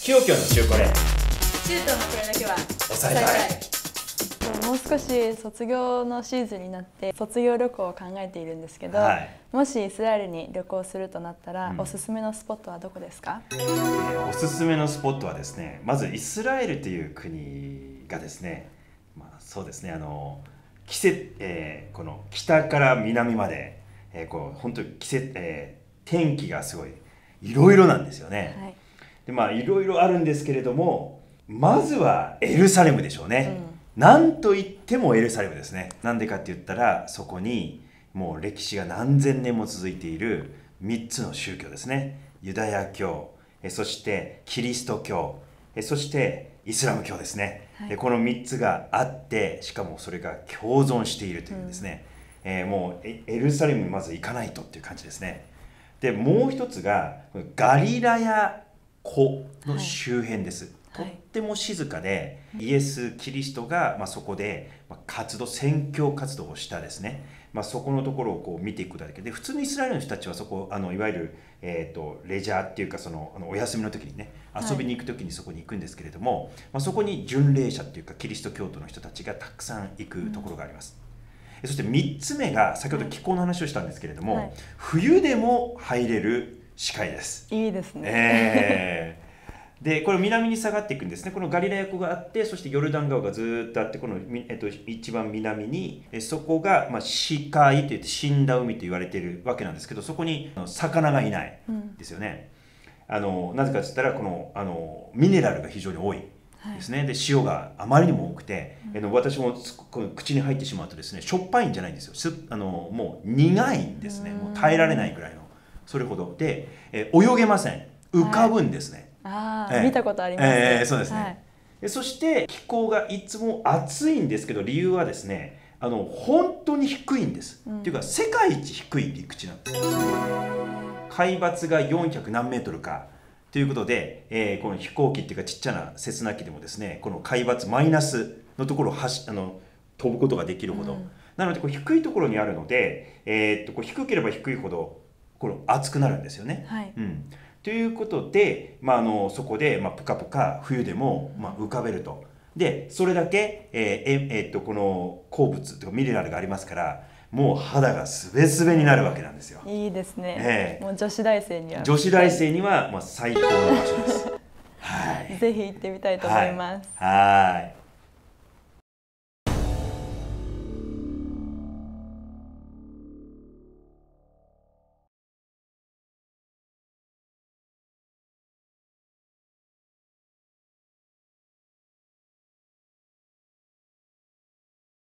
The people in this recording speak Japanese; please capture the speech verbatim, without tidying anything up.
キヨキヨの中古でシュートのこれだけは抑えたい。 もう少し卒業のシーズンになって卒業旅行を考えているんですけど、 はい、 もしイスラエルに旅行するとなったら、 うん、 おすすめのスポットはどこですか？ えー、おすすめのスポットはですね、まずイスラエルという国がですね、まあ、そうですね、あの季節、えー、この北から南まで、えー、こう本当に季節、えー、天気がすごいいろいろなんですよね。はい、でまあいろいろあるんですけれども、まずはエルサレムでしょうね。うん、なんといってもエルサレムですね。なんでかって言ったら、そこにもう歴史が何千年も続いているみっつの宗教ですね。ユダヤ教、えそしてキリスト教、えそしてイスラム教ですね。はい、でこのみっつがあって、しかもそれが共存しているというですね、うん、えー、もうエルサレムにまず行かないとっていう感じですね。でもう一つがガリラヤ湖の周辺です。はい、とっても静かで、イエス・キリストが、まあ、そこで活動宣教活動をしたですね、まあ、そこのところをこう見ていくだけで、普通のイスラエルの人たちはそこ、あのいわゆる、えー、とレジャーっていうか、そのあのお休みの時にね、遊びに行く時にそこに行くんですけれども、はい、まあ、そこに巡礼者っていうかキリスト教徒の人たちがたくさん行くところがあります。うん、そしてみっつめが、先ほど気候の話をしたんですけれども、はい、冬でも入れる視界です。 いいですね。 えーでこれ南に下がっていくんですね。このガリラヤ湖があって、そしてヨルダン川がずっとあって、この、えっと、一番南にそこが、まあ、死海といって死んだ海と言われているわけなんですけど、そこに魚がいないですよね。うん、あのなぜかといったら、このあのミネラルが非常に多いですね。はい、で塩があまりにも多くて、うん、私もこの口に入ってしまうとですね、しょっぱいんじゃないんですよ。すあのもう苦いんですね。もう耐えられないぐらいの、それほどで、え泳げません。浮かぶんですね。はい、 あえー、見たことありますね。 えー、そうですね。はい、でそして気候がいつも暑いんですけど、理由はですね、あの本当に低いんです。うん、っていうか世界一低い陸地なんです。海抜がよんひゃくなんメートルかということで、えー、この飛行機っていうかちっちゃなセスナ機でもですね、この海抜マイナスのところを走あの飛ぶことができるほど、うん、なのでこう低いところにあるので、えー、っとこう低ければ低いほどこの暑くなるんですよね。はい、うん、ということで、まあ、あのそこで、まあ、プカプカ冬でも、まあ、浮かべると。でそれだけ、えーえー、っとこの鉱物とかミネラルがありますから、もう肌がすべすべになるわけなんですよ。 いいですね。えー、もう女子大生には女子大生には、まあ、最高の場所です。はい、 ぜひ行ってみたいと思います。 はい。はい。